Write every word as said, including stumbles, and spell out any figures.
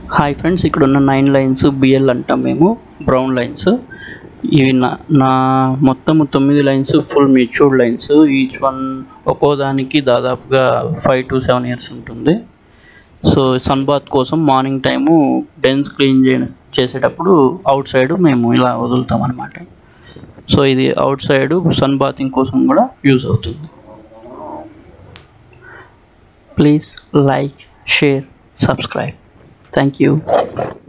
Hi friends, ఇక్కడ ఉన్న nine lines BL అంటాం మేము, బ్రౌన్ లైన్స్. ఇవి నా నా మొత్తం తొమ్మిది lines full matured lines. Each one ఒక్కో దానికి దాదాపుగా ఫైవ్ టు సెవెన్ ఇయర్స్ ఉంటుంది. సో సన్ బాత్ కోసం మార్నింగ్ టైము డెన్స్ క్లీన్ చే చేసేటప్పుడు అవుట్ సైడ్ మేము ఇలా వదులుతాం అన్నమాట. సో ఇది అవుట్ సైడ్ సన్ బాతింగ్ కోసం కూడా యూజ్ అవుతుంది. Please like, share, subscribe. Thank you.